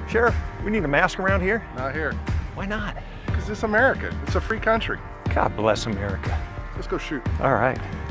Sheriff, we need a mask around here? Not here. Why not? Because it's America. It's a free country. God bless America. Let's go shoot. All right.